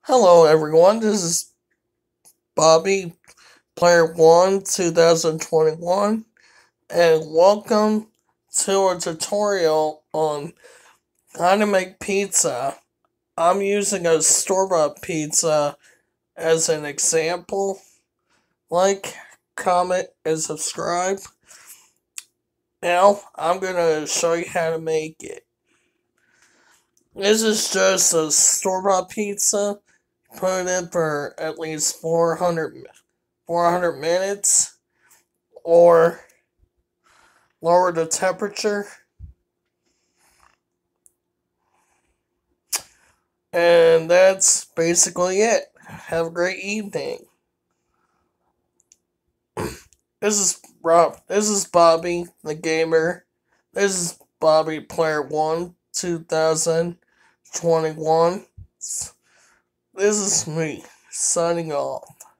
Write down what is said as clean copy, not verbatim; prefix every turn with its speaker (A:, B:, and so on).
A: Hello everyone, this is Bobby, Player 1 2021, and welcome to a tutorial on how to make pizza. I'm using a store-bought pizza as an example. Like, comment, and subscribe. Now, I'm gonna show you how to make it. This is just a store-bought pizza. Put it in for at least 400 minutes or lower the temperature. And that's basically it. Have a great evening. This is Rob. This is Bobby, the gamer. This is Bobby Player 1 2021. This is me signing off.